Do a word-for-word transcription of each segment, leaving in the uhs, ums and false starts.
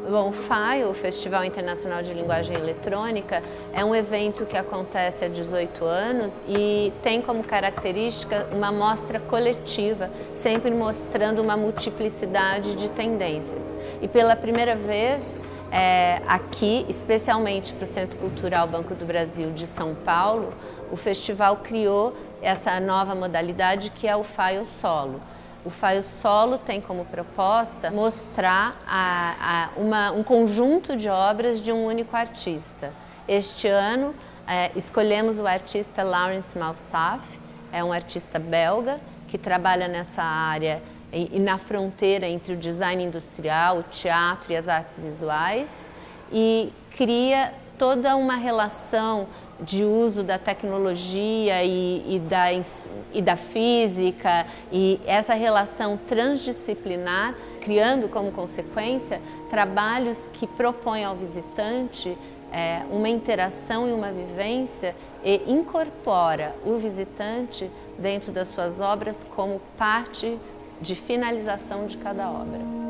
Bom, o F A I, o Festival Internacional de Linguagem Eletrônica, é um evento que acontece há dezoito anos e tem como característica uma mostra coletiva, sempre mostrando uma multiplicidade de tendências. E pela primeira vez, é, aqui, especialmente para o Centro Cultural Banco do Brasil de São Paulo, o festival criou essa nova modalidade que é o F A I O Solo. O F A I O Solo tem como proposta mostrar a, a, uma, um conjunto de obras de um único artista. Este ano é, escolhemos o artista Laurence Malstaff, é um artista belga que trabalha nessa área e, e na fronteira entre o design industrial, o teatro e as artes visuais, e cria toda uma relação de uso da tecnologia e, e, da, e da física, e essa relação transdisciplinar, criando como consequência trabalhos que propõem ao visitante é, uma interação e uma vivência e incorpora o visitante dentro das suas obras como parte de finalização de cada obra.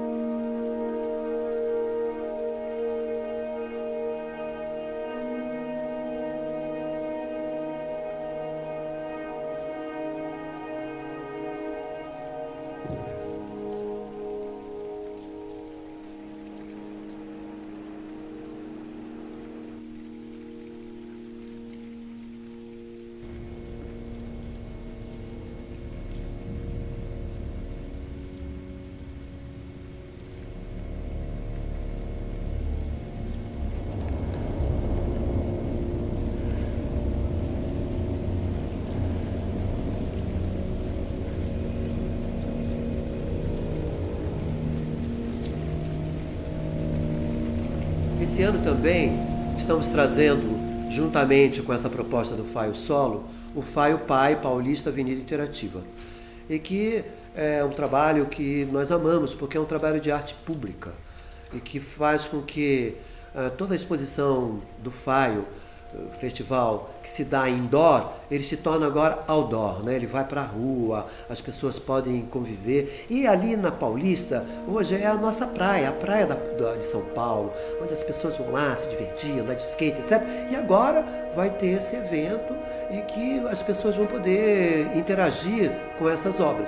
Esse ano também estamos trazendo, juntamente com essa proposta do F A I O Solo, o F A I O P A I Paulista Avenida Interativa. E que é um trabalho que nós amamos, porque é um trabalho de arte pública e que faz com que uh, toda a exposição do F A I O, uh, festival que se dá indoor, ele se torna agora outdoor, né? Ele vai para a rua, as pessoas podem conviver. E ali na Paulista, hoje é a nossa praia, a praia da, da, de São Paulo, onde as pessoas vão lá se divertir, andar de skate, etcétera. E agora vai ter esse evento e que as pessoas vão poder interagir com essas obras.